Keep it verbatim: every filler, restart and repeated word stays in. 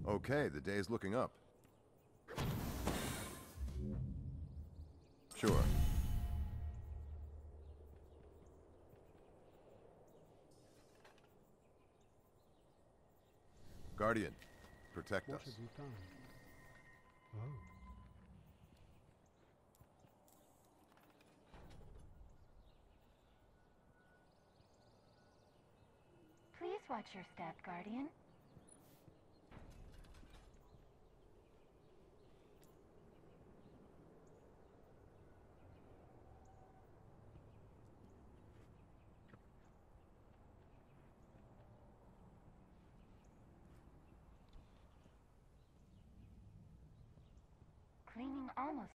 Okay, the day's looking up. Sure. Guardian, protect What us. have you done? Oh. Please watch your step, Guardian. Cleaning almost